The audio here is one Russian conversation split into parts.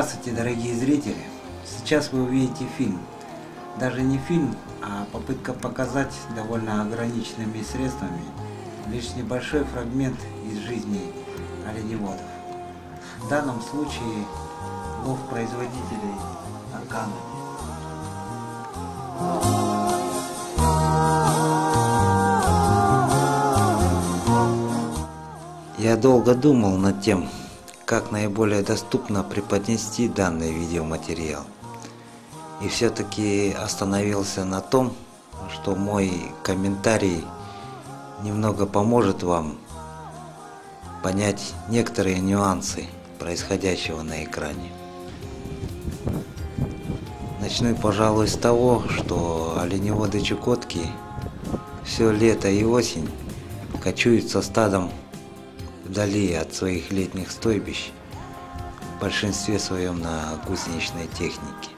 Здравствуйте, дорогие зрители! Сейчас вы увидите фильм. Даже не фильм, а попытка показать довольно ограниченными средствами лишь небольшой фрагмент из жизни оленеводов. В данном случае лов производителей аканы. Я долго думал над тем, как наиболее доступно преподнести данный видеоматериал. И все-таки остановился на том, что мой комментарий немного поможет вам понять некоторые нюансы происходящего на экране. Начну, пожалуй, с того, что оленеводы Чукотки все лето и осень кочуют со стадом вдали от своих летних стойбищ, в большинстве своем на гусеничной технике.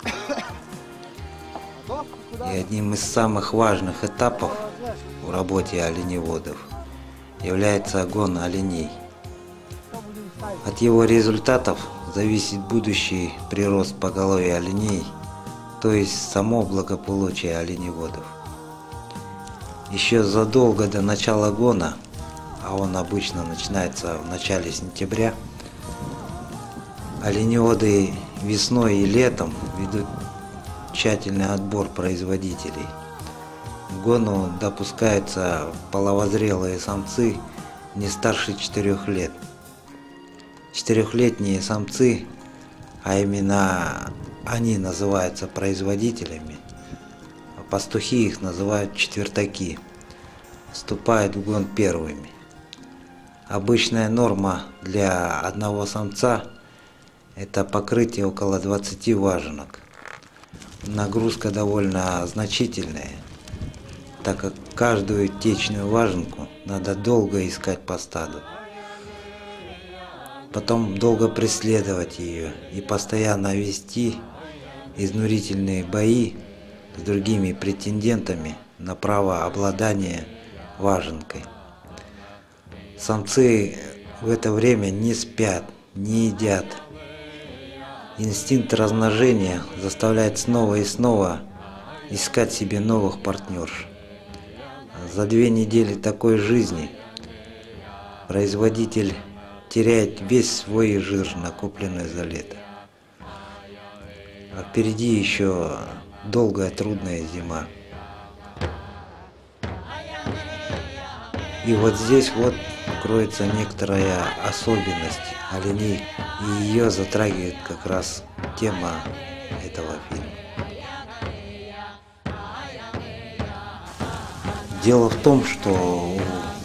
И одним из самых важных этапов в работе оленеводов является огон оленей. От его результатов зависит будущий прирост поголовья оленей, то есть само благополучие оленеводов. Еще задолго до начала гона, а он обычно начинается в начале сентября, оленеводы весной и летом ведут тщательный отбор производителей. К гону допускаются половозрелые самцы не старше 4 лет. Четырехлетние самцы, а именно они называются производителями, а пастухи их называют четвертаки, вступают в гон первыми. Обычная норма для одного самца – это покрытие около 20 важенок. Нагрузка довольно значительная, так как каждую течную важенку надо долго искать по стаду. Потом долго преследовать ее и постоянно вести изнурительные бои с другими претендентами на право обладания важенкой. Самцы в это время не спят, не едят. Инстинкт размножения заставляет снова и снова искать себе новых партнерш. За 2 недели такой жизни производитель теряет весь свой жир, накопленный за лето. А впереди еще долгая трудная зима. И вот здесь вот кроется некоторая особенность оленей, и ее затрагивает как раз тема этого фильма. Дело в том, что у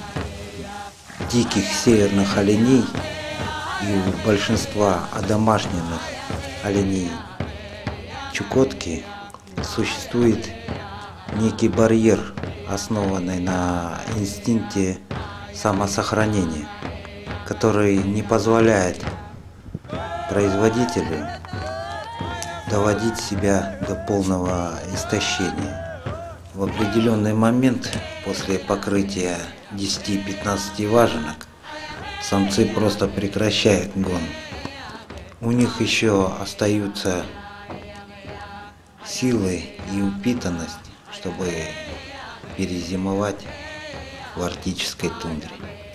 диких северных оленей и у большинства одомашненных оленей Чукотки существует некий барьер, основанный на инстинкте самосохранения, который не позволяет производителю доводить себя до полного истощения. В определенный момент после покрытия 10-15 важенок самцы просто прекращают гон. У них еще остаются силы и упитанность, чтобы перезимовать в арктической тундре.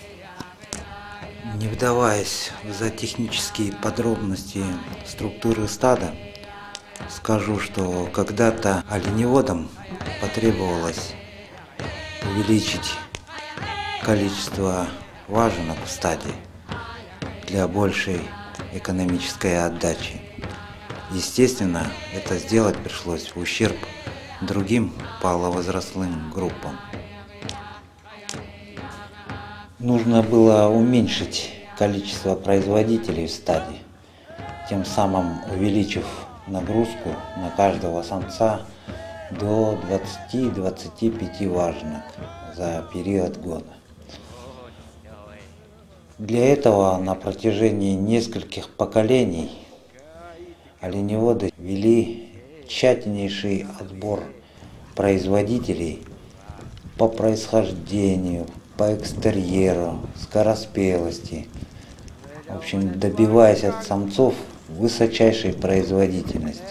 Не вдаваясь в зоотехнические подробности структуры стада, скажу, что когда-то оленеводам потребовалось увеличить количество важенок в стаде для большей экономической отдачи. Естественно, это сделать пришлось в ущерб другим половозрастным группам. Нужно было уменьшить количество производителей в стаде, тем самым увеличив нагрузку на каждого самца до 20-25 важенок за период года. Для этого на протяжении нескольких поколений оленеводы вели тщательнейший отбор производителей по происхождению, по экстерьеру, скороспелости. В общем, добиваясь от самцов высочайшей производительности.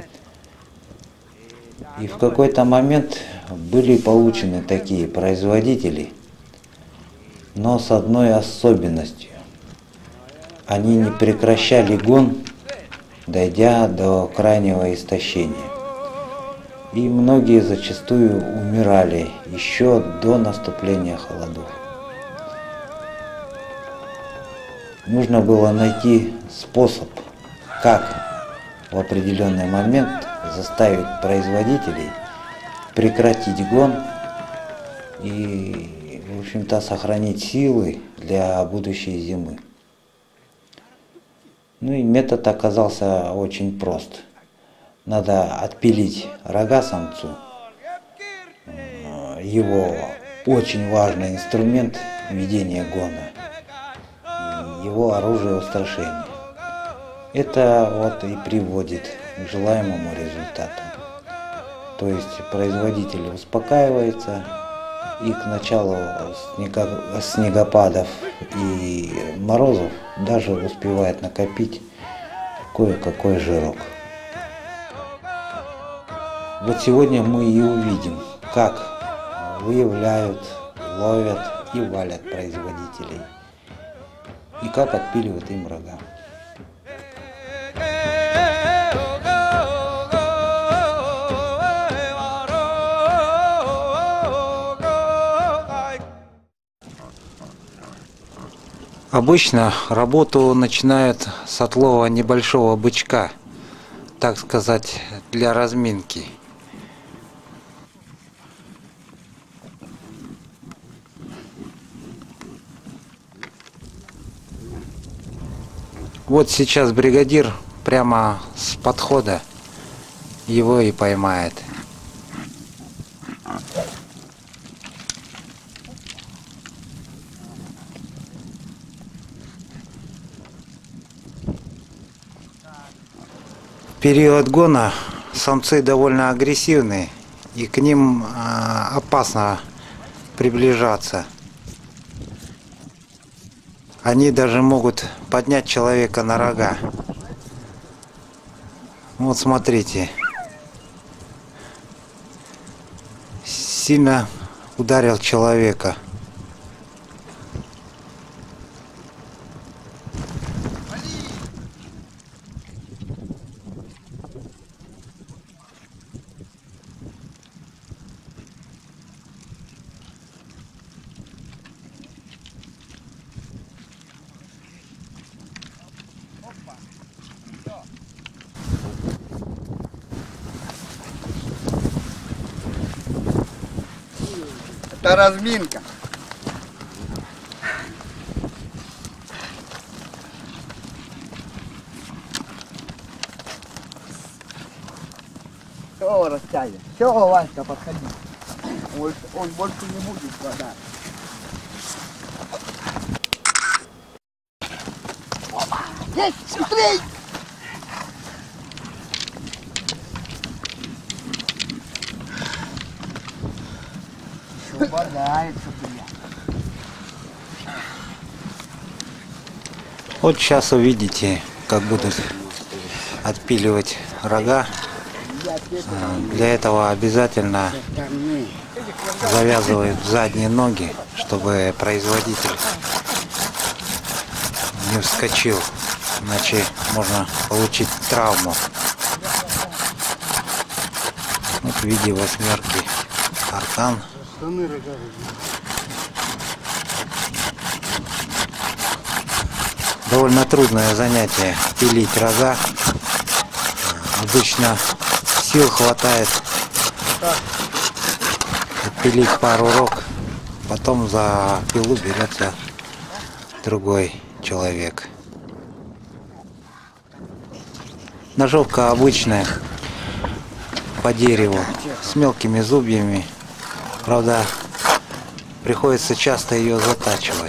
И в какой-то момент были получены такие производители, но с одной особенностью. Они не прекращали гон, дойдя до крайнего истощения. И многие зачастую умирали еще до наступления холодов. Нужно было найти способ, как в определенный момент заставить производителей прекратить гон и, в общем-то, сохранить силы для будущей зимы. Ну и метод оказался очень прост. Надо отпилить рога самцу, его очень важный инструмент ведения гона, его оружие устрашения. Это вот и приводит к желаемому результату. То есть производитель успокаивается и к началу снегопадов и морозов даже успевает накопить кое-какой жирок. Вот сегодня мы и увидим, как выявляют, ловят и валят производителей, и как отпиливают им рога. Обычно работу начинают с отлова небольшого бычка, так сказать, для разминки. Вот сейчас бригадир прямо с подхода его и поймает. В период гона самцы довольно агрессивны, и к ним опасно приближаться. Они даже могут поднять человека на рога. Вот смотрите. Сильно ударил человека. Это разминка. Все, растянет. Все, Ванька, подходи. Он больше не будет хватать. Опа! Есть! Быстрей! Вот сейчас увидите, как будут отпиливать рога. Для этого обязательно завязывают задние ноги, чтобы производитель не вскочил, иначе можно получить травму. Вот в виде восьмерки аркан. Довольно трудное занятие пилить рога. Обычно сил хватает пилить пару рог, потом за пилу берется другой человек. Ножовка обычная, по дереву, с мелкими зубьями. Правда, приходится часто ее затачивать.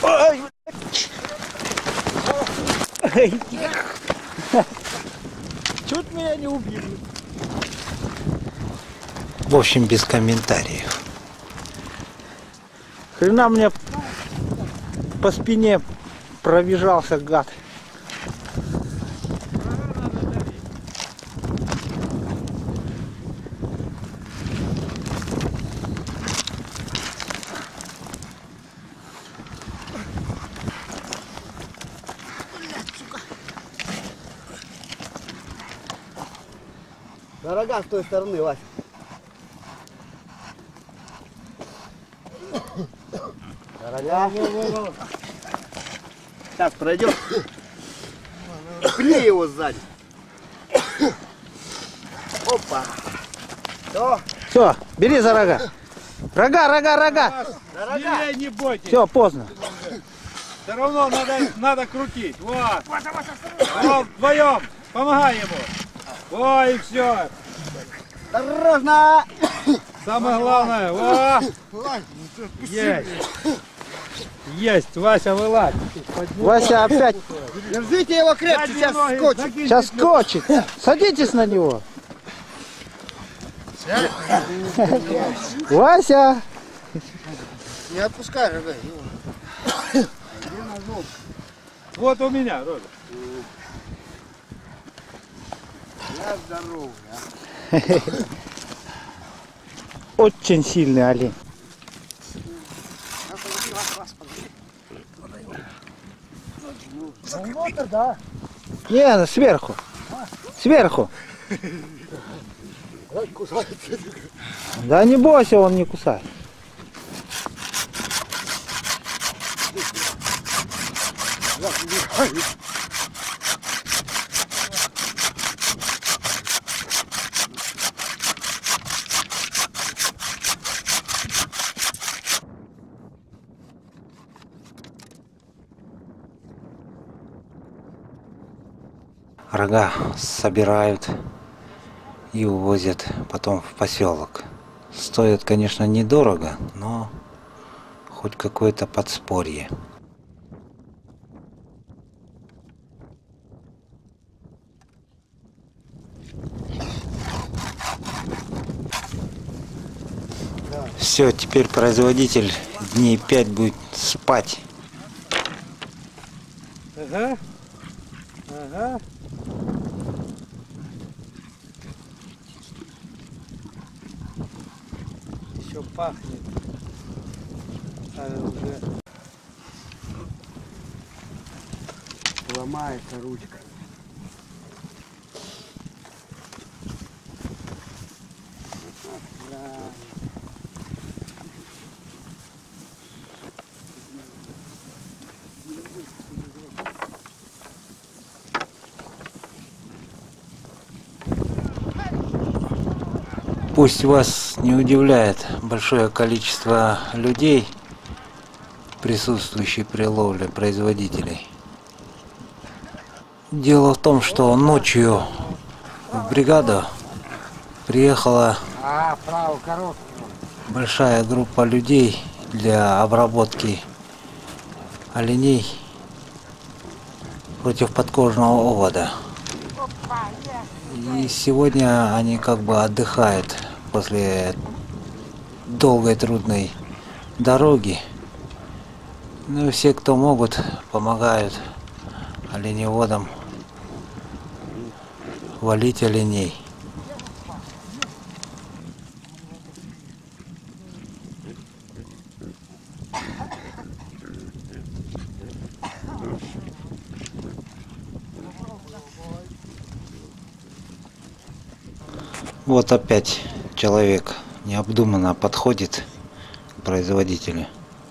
Ой, эй. Чуть меня не убили. В общем, без комментариев. Хрена мне по спине пробежался, гад. На рога с той стороны, Вася. На рога. Сейчас пройдем. Пни его сзади. Опа. Все, бери за рога. Рога. На рога. Смелее, не бойтесь. Все, поздно. Все равно надо крутить. Вот. Вот вдвоем. Помогай ему. Ой, и все. Осторожно. Самое главное. Во. Есть. Есть. Вася, вылазь. Вася опять Держите его крепче, сейчас скотчит. сейчас скочит. Садитесь на него. Вася. Не отпускай рога. Вот у меня, Роля. Я здоров. Очень сильный олень. Не, сверху. Сверху. Да не бойся, он не кусает. Рога собирают и увозят потом в поселок. Стоит, конечно, недорого, но хоть какое-то подспорье. Все, теперь производитель дней 5 будет спать. Ага. Ага. Еще пахнет. А уже Ломается ручка. Пусть вас не удивляет большое количество людей, присутствующих при ловле производителей. Дело в том, что ночью в бригаду приехала большая группа людей для обработки оленей против подкожного овода. И сегодня они как бы отдыхают после долгой трудной дороги. Ну и все, кто могут, помогают оленеводам валить оленей. Вот опять человек необдуманно подходит к производителю.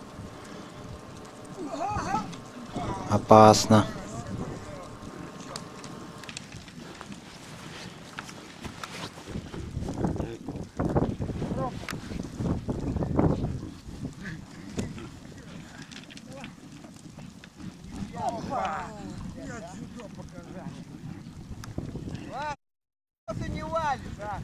Опасно. Ты не валишь, а?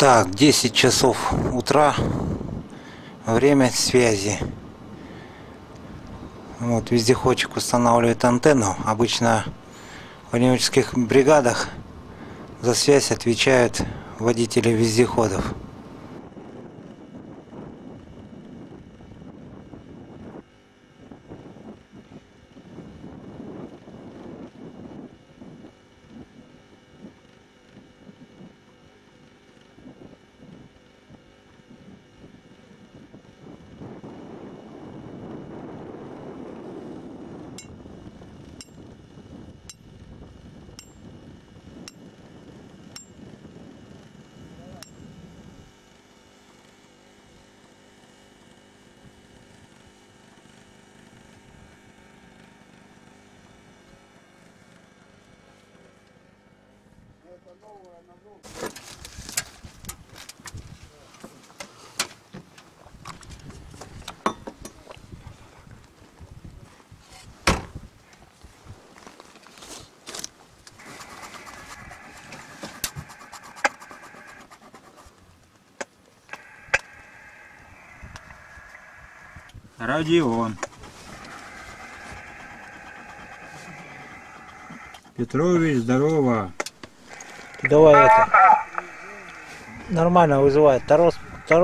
Так, 10 часов утра, время связи. Вот вездеходчик устанавливает антенну. Обычно в оленеводческих бригадах за связь отвечают водители вездеходов. Родион. Петрович, здорово. Давай это. Нормально вызывает. Тарос.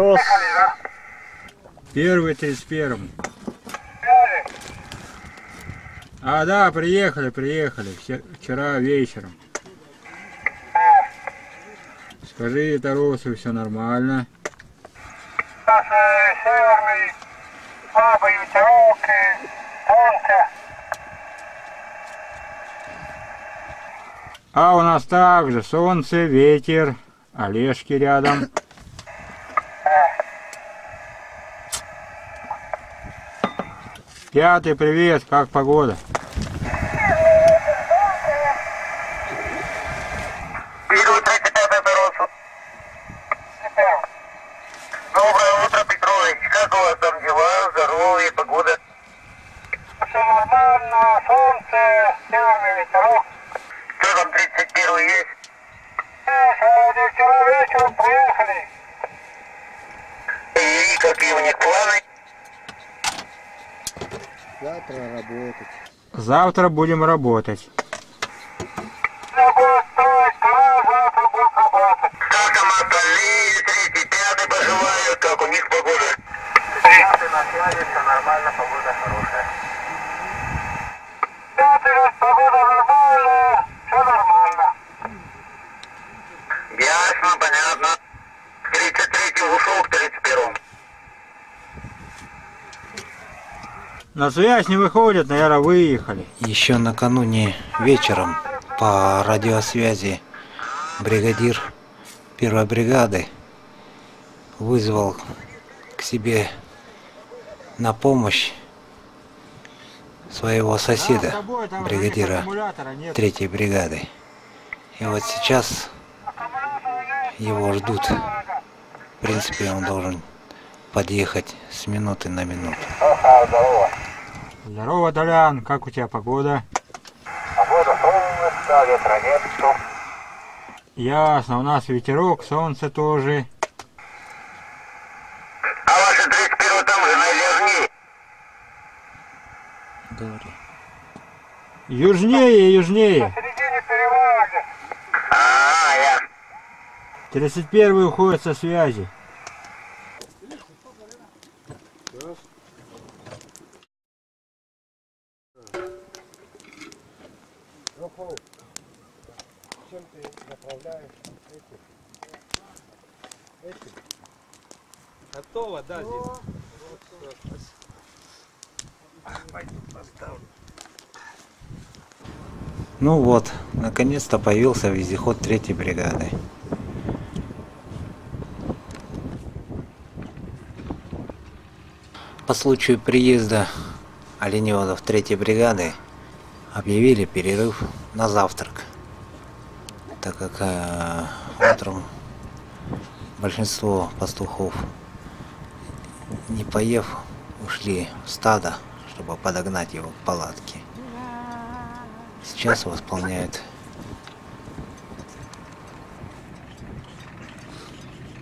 Первый 31. А, да, приехали. Вчера вечером. Скажи Таросу, все нормально. Северный, слабый ветерок и солнце. А у нас также солнце, ветер, Олежки рядом. Пятый, привет, как погода? Доброе утро, Петрович. Как у вас там дела, здоровье, погода? Все нормально, солнце, северный ветерок. Что там, 31 есть? Сегодня вчера вечером приехали. И какие у них планы? Завтра работать. Завтра будем работать. Завтра будем работать. Как там остальные, 3-5 поживают, как у них погода? 3 на связи, все нормально, погода хорошая. 5 погода нормальная, все нормально. Ясно, понятно. 33 ушел к 31. На связь не выходят, наверное, выехали. Еще накануне вечером по радиосвязи бригадир первой бригады вызвал к себе на помощь своего соседа, бригадира 3-й бригады. И вот сейчас его ждут. В принципе, он должен подъехать с минуты на минуту. Здорово. Здорово, Толян, как у тебя погода? Погода солнышко, ветра нет, что? Ясно, у нас ветерок, солнце тоже. А ваши 31 там же, наверное, Говори. Южнее. в середине перевода. Я. 31 уходит со связи. Чем ты направляешь эти? Готово, да, здесь. Ну вот, наконец-то появился вездеход 3-й бригады. По случаю приезда оленеводов 3-й бригады объявили перерыв на завтрак, так как утром большинство пастухов, не поев, ушли в стадо, чтобы подогнать его к палатке. Сейчас восполняют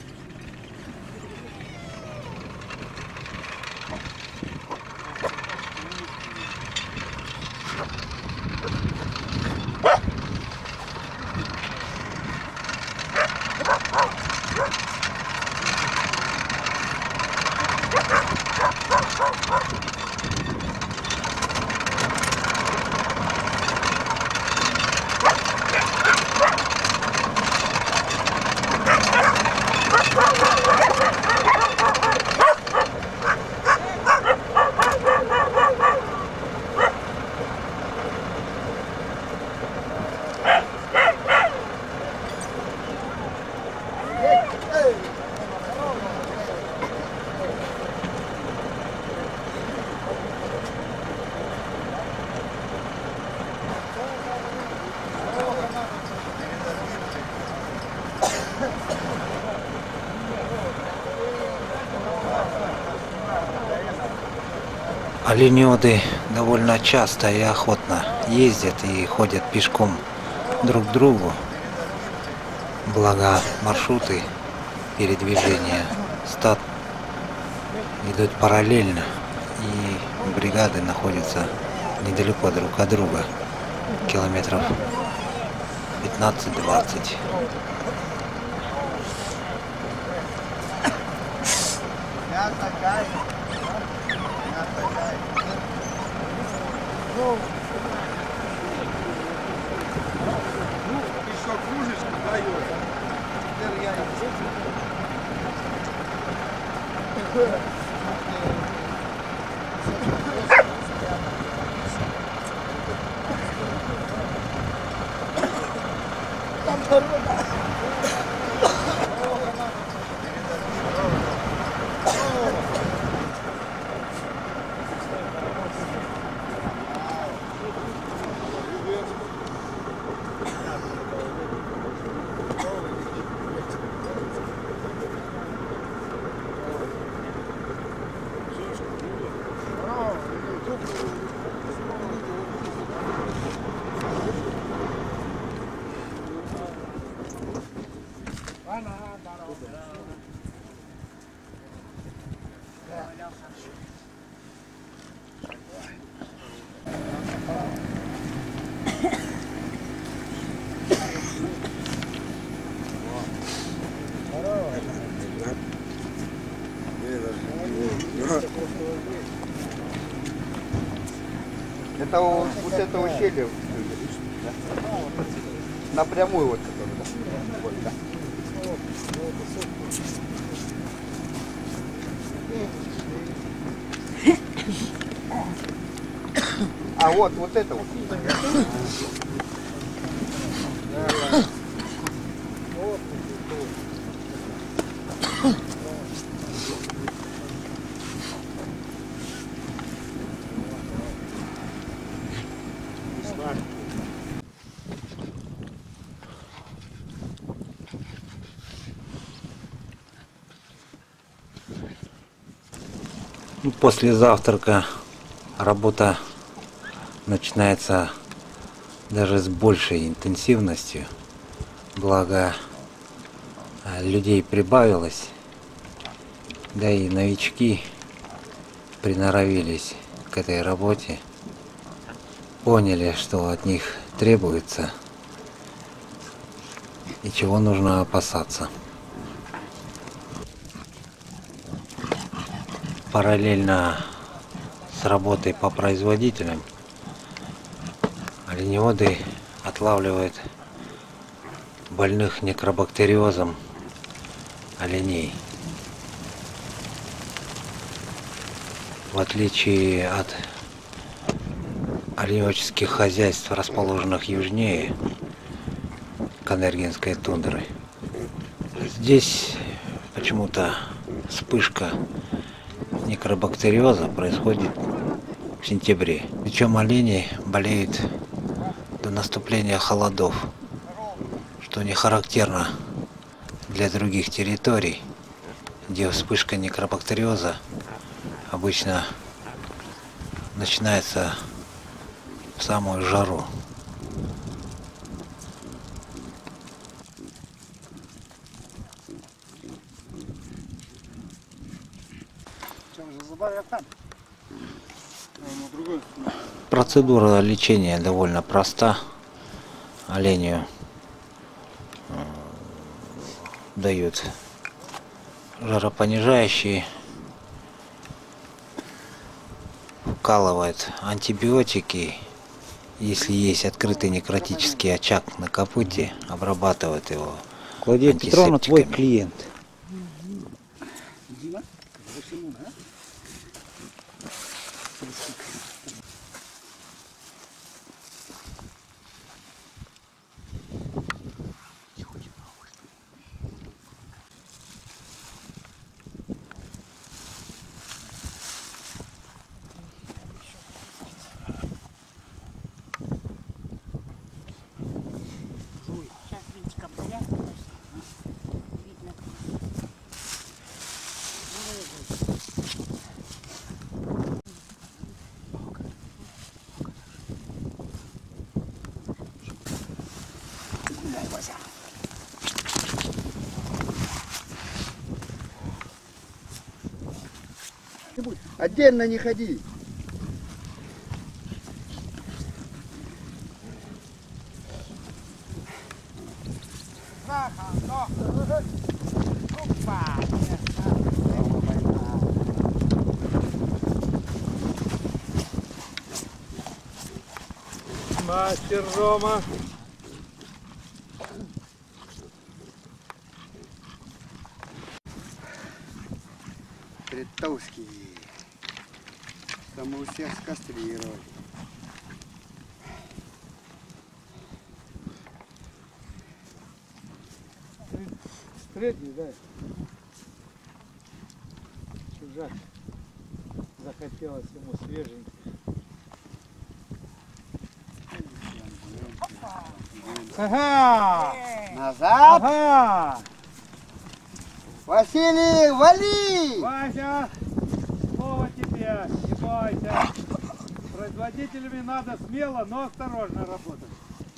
Оленеводы довольно часто и охотно ездят и ходят пешком друг к другу. Благо маршруты передвижения стад идут параллельно, и бригады находятся недалеко друг от друга, километров 15-20. Еще кружечку дает. Теперь я Это вот это ущелье напрямую вот это, да? Вот, да. А вот это вот. После завтрака работа начинается даже с большей интенсивностью, благо людей прибавилось, да и новички приноровились к этой работе, поняли, что от них требуется и чего нужно опасаться. Параллельно с работой по производителям оленеводы отлавливают больных некробактериозом оленей. В отличие от оленеводческих хозяйств, расположенных южнее Канергенской тундры, здесь почему-то вспышка некробактериоза происходит в сентябре. Причем олени болеют до наступления холодов, что не характерно для других территорий, где вспышка некробактериоза обычно начинается в самую жару. Процедура лечения довольно проста. Оленю дают жаропонижающие вкалывает антибиотики. Если есть открытый некротический очаг на копыте, обрабатывает его Клавдия Петровна, твой антисептиками. клиент. Сейчас винтиком зарядка видно. Отдельно не ходи. Мастер Рома. Предтовский. Саму всех скастрировали. Средний, да? Чужак. Захотелось ему свеженький. Ага! Назад. Ага! Василий, вали! Вася, слово тебе, не бойся. С производителями надо смело, но осторожно работать.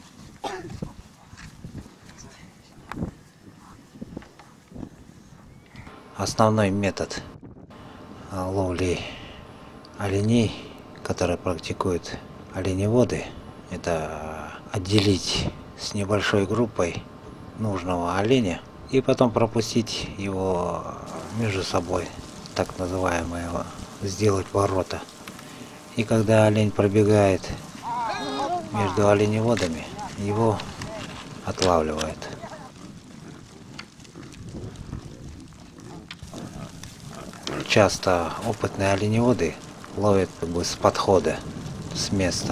Основной метод ловли оленей, который практикуют оленеводы, это отделить с небольшой группой нужного оленя и потом пропустить его между собой, так называемые, сделать ворота. И когда олень пробегает между оленеводами, его отлавливают. Часто опытные оленеводы ловят как бы с подхода, с места.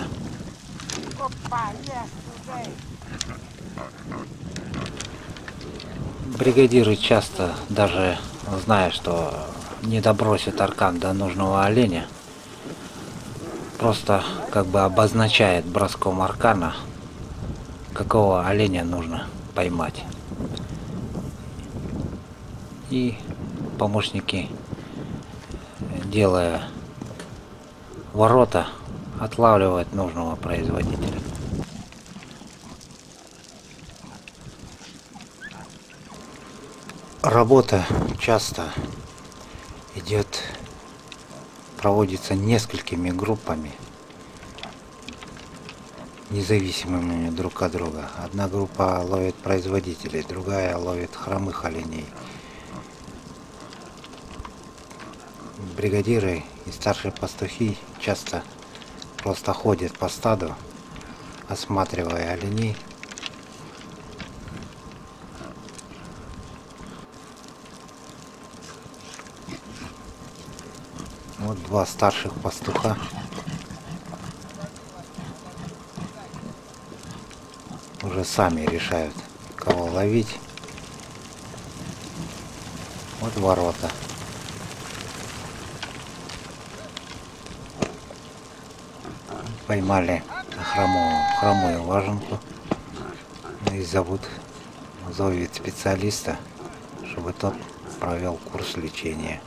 Бригадиры часто, даже зная, что не добросят аркан до нужного оленя, просто как бы обозначает броском аркана, какого оленя нужно поймать. И помощники, делая ворота, отлавливают нужного производителя. Работа часто идет, проводится несколькими группами, независимыми друг от друга. Одна группа ловит производителей, другая ловит хромых оленей. Бригадиры и старшие пастухи часто просто ходят по стаду, осматривая оленей. Вот два старших пастуха уже сами решают, кого ловить. Вот ворота. Поймали хромую важенку и зовут специалиста, чтобы тот провел курс лечения.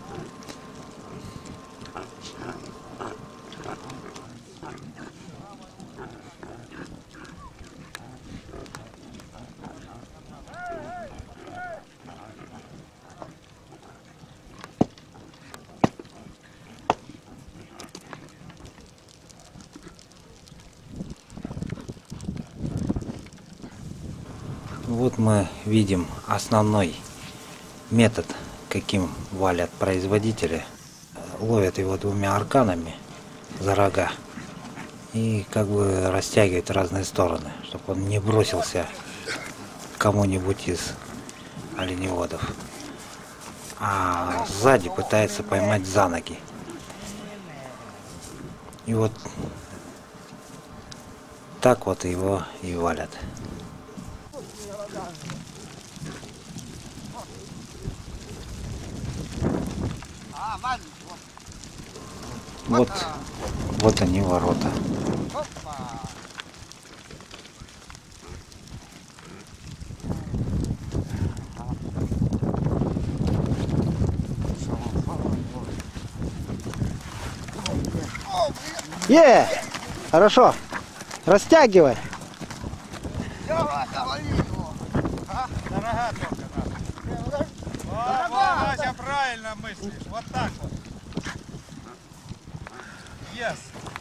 Вот мы видим основной метод, каким валят производители. Ловят его двумя арканами. за рога и как бы растягивает в разные стороны, чтобы он не бросился кому-нибудь из оленеводов. А сзади пытается поймать за ноги. И вот так вот его и валят. Вот они ворота. Хорошо. Растягивай. Дорога только надо. Вот, Вася, правильно мыслишь. Вот так вот. Yes.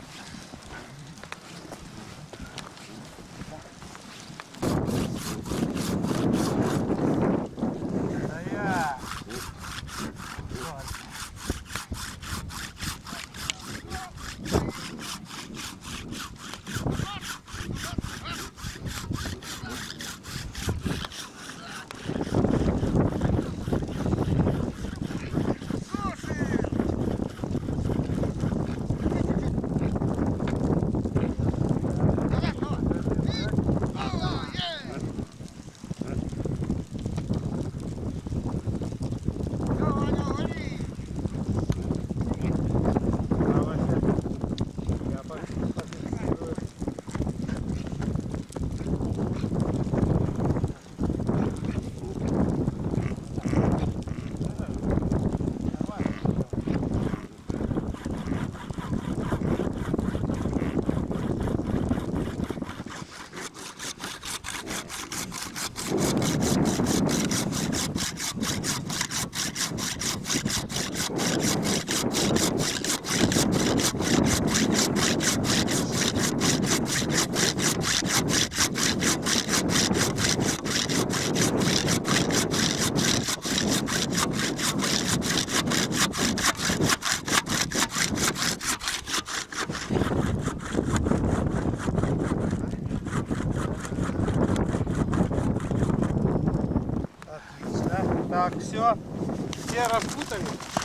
Так, все распутали.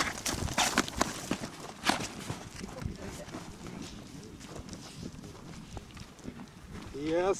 Yes.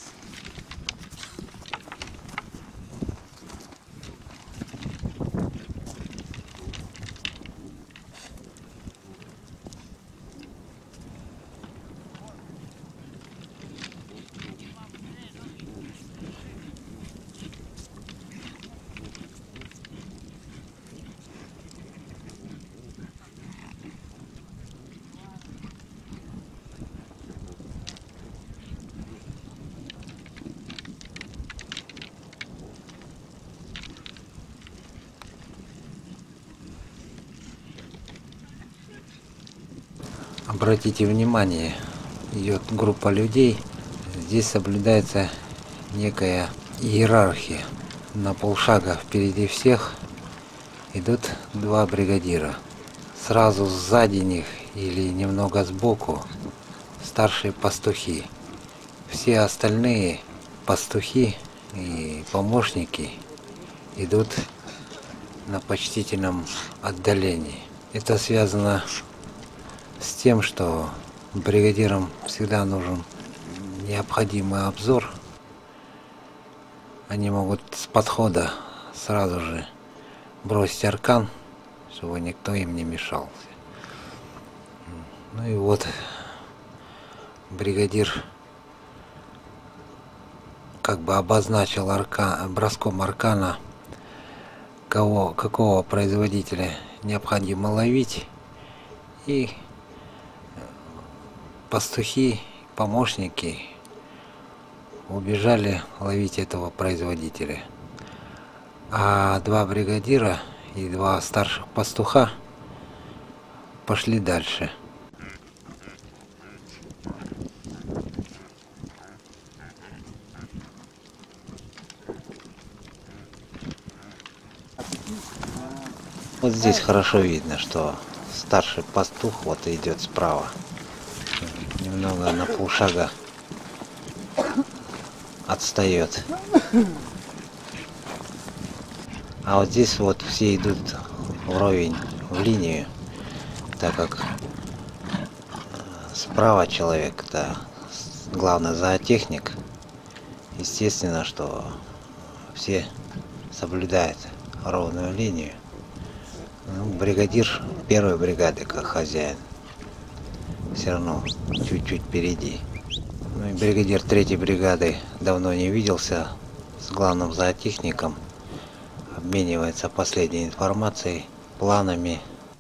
Обратите внимание, идет группа людей. Здесь соблюдается некая иерархия. На полшага впереди всех идут два бригадира. Сразу сзади них или немного сбоку старшие пастухи. Все остальные пастухи и помощники идут на почтительном отдалении. Это связано с тем, что бригадирам всегда нужен необходимый обзор. Они могут с подхода сразу же бросить аркан, чтобы никто им не мешался. Ну и вот бригадир как бы обозначил броском аркана, какого производителя необходимо ловить, и пастухи, помощники убежали ловить этого производителя. А два бригадира и два старших пастуха пошли дальше. Вот здесь хорошо видно, что старший пастух вот идет справа. немного на полшага отстает. А вот здесь вот все идут вровень, в линию, так как справа человек, да, главный зоотехник. Естественно, что все соблюдают ровную линию. Ну, бригадир первой бригады, как хозяин, все равно чуть-чуть впереди. Ну и бригадир третьей бригады давно не виделся с главным зоотехником, обменивается последней информацией, планами.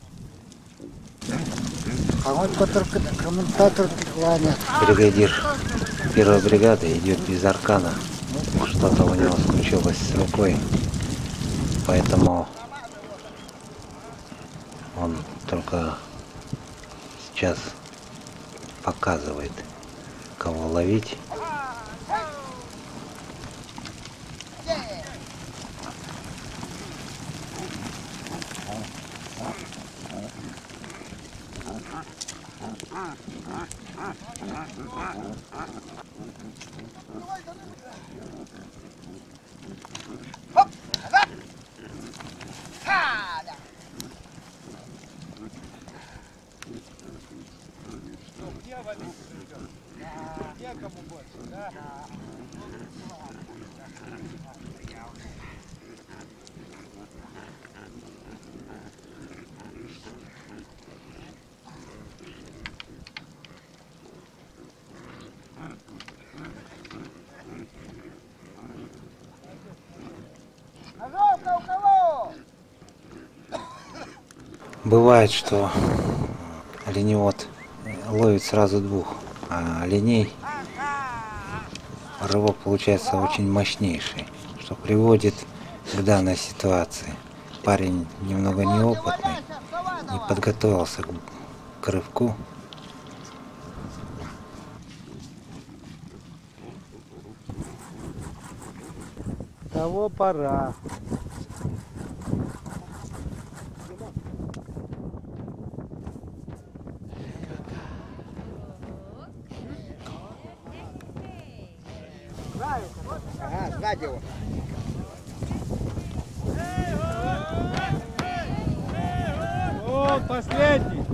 Комментатор кланя. Бригадир первой бригады идет без аркана, что-то у него случилось с рукой, поэтому он только сейчас показывает, кого ловить. Бывает, что оленевод ловит сразу двух, а оленей рывок получается очень мощнейший, что приводит к данной ситуации. Парень немного неопытный, не подготовился к рывку. Того пора. Ага, сзади его. Вот последний.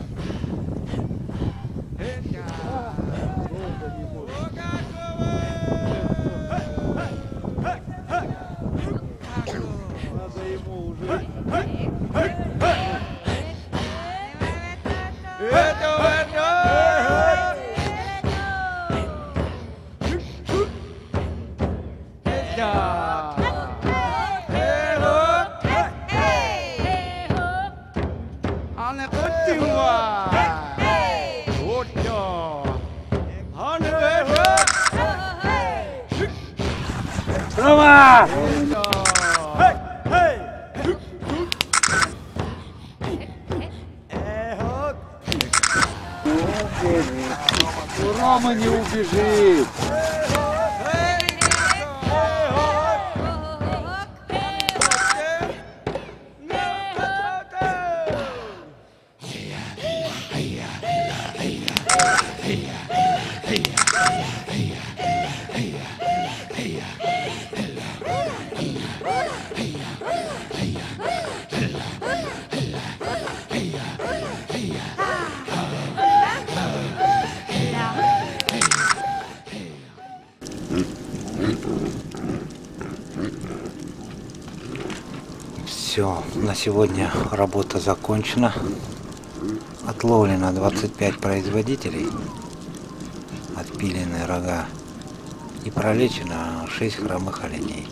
Надо ему уже. Рома! Рома не убежит. Все, на сегодня работа закончена. Отловлено 25 производителей, отпилены рога и пролечено 6 хромых оленей.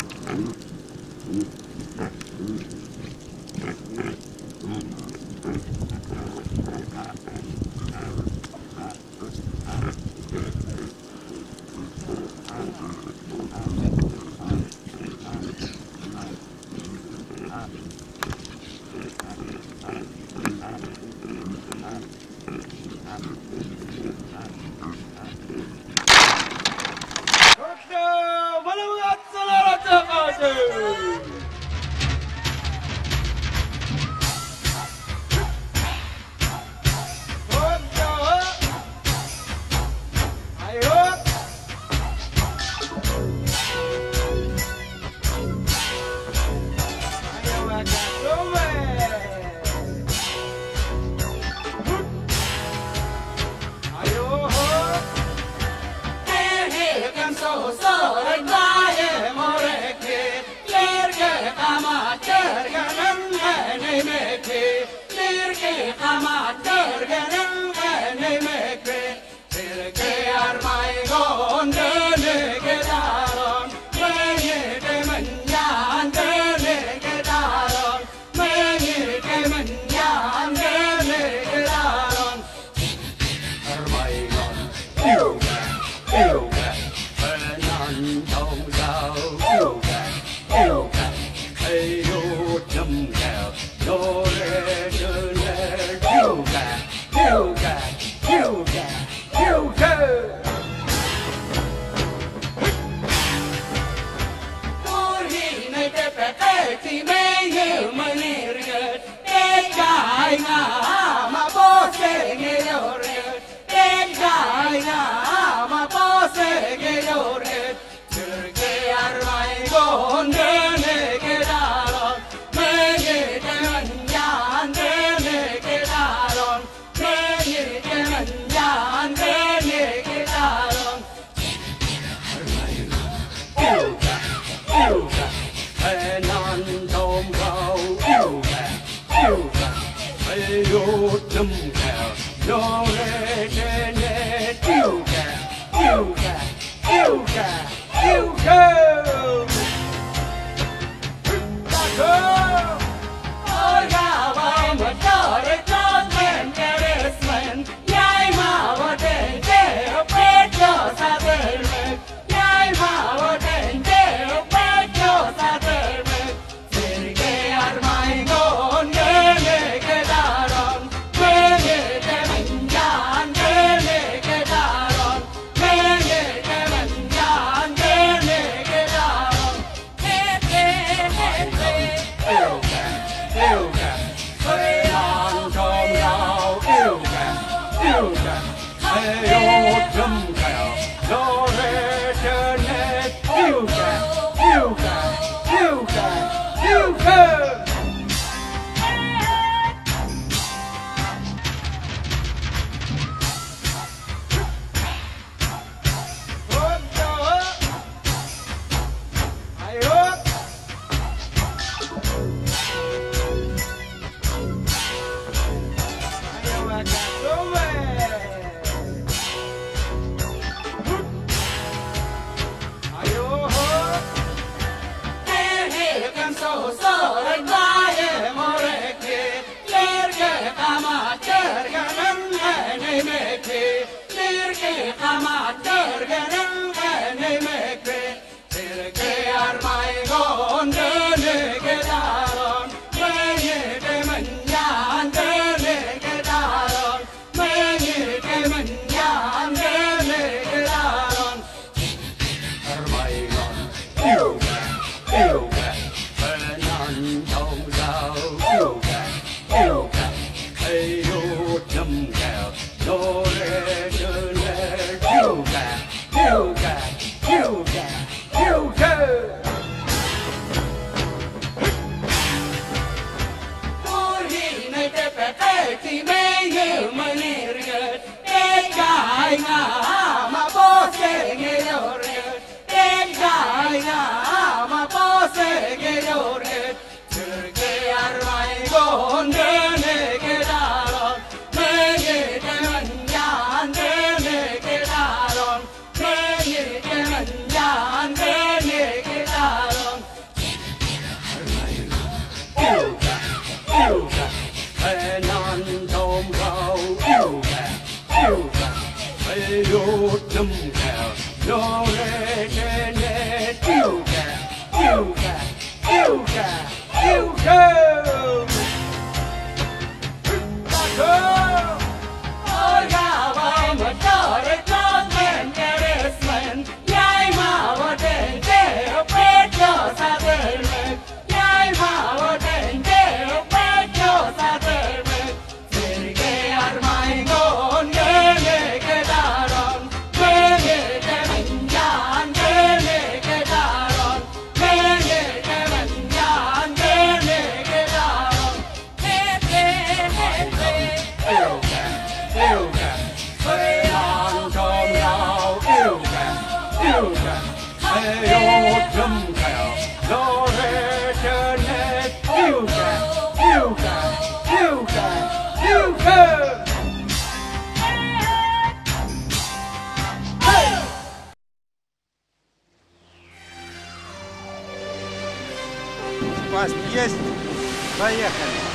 Есть, поехали.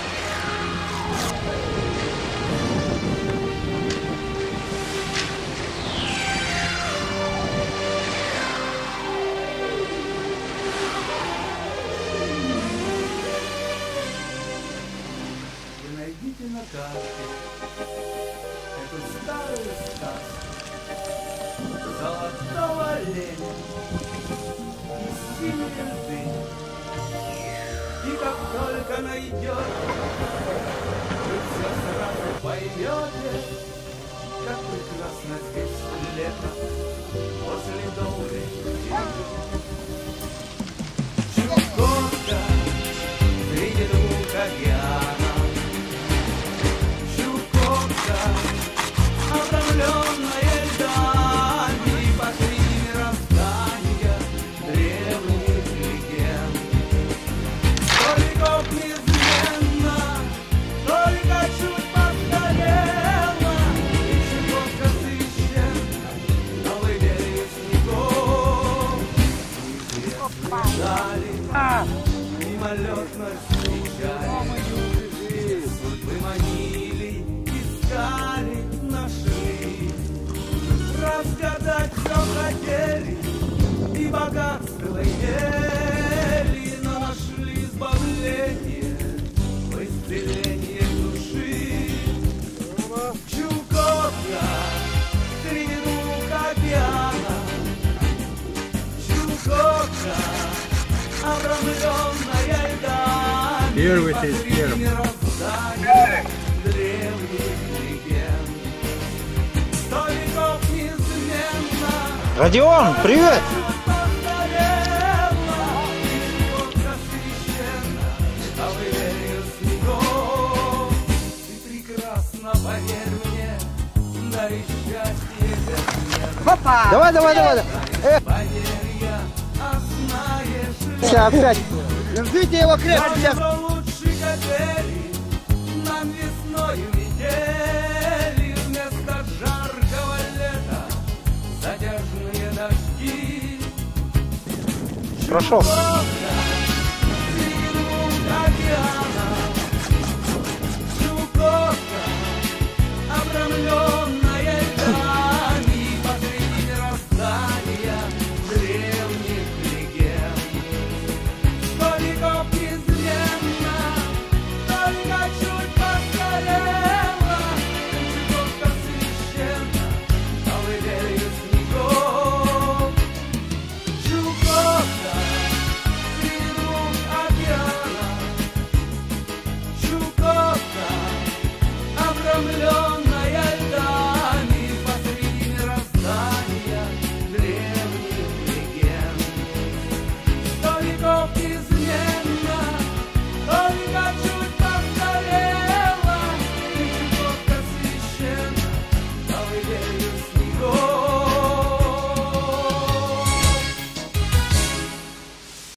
Вы найдите на карте эту старую сказку золотого оленя и синей льды. И как только найдете, вы все сразу поймете, как прекрасно здесь лето после долгой зимы. Чукотка среди двух океанов, Чукотка, обрамленная льдами посреди мироздания древних легенд. Неизменно, только чуть постарела обрамленная льдами Первый ты, посреди первый. мироздания древних легенд. 100 веков неизменно Родион, привет! повторяла, и горько священно, а в вере снегов. Ты прекрасно, поверь мне, даришь счастье безмерно. Опа! Давай. Поверь я, а знаешь ли, Сейчас опять. Держите его крепко сейчас. что лучше качели нам весною метели вместо жаркого лета затяжные дожди. Прошел.